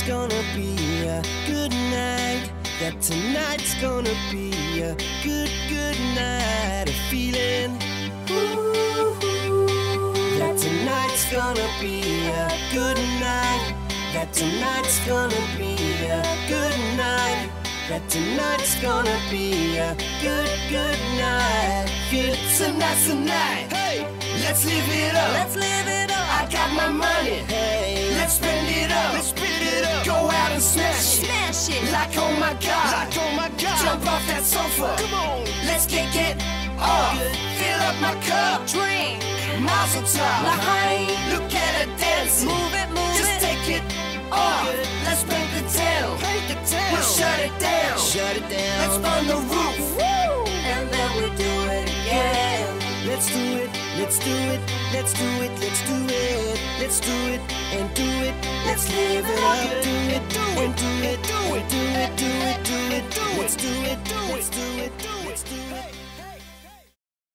gonna be a good night. That tonight's gonna be a good, good night. A feeling that tonight's gonna be a good night. That tonight's gonna be a good night. That tonight's gonna be a good, good night. Feel it tonight. Hey, let's live it up. Let's live it up. I got my money. Hey, let's spend it up. Let's spin it up. Go out and smash it. Smash it. Like oh my God. Like oh my God. Jump off that sofa. Come on. Let's kick it off. Fill up my cup. Drink. Mazel tov. L'chaim. Look at her dancing. Move it, move Just it. take it off. Let's paint the town. Paint the town. We'll shut it down. Shut it down. Let's burn the roof. Woo. And then we do it again. Let's do it. Let's do it. Let's do it. Let's do it. Let's do it and do it. Let's live it up. Do it. Do it. Do it. Do it. Do it. Do it. Do it. Do it. Let's do it. Let's do it. Let's do it.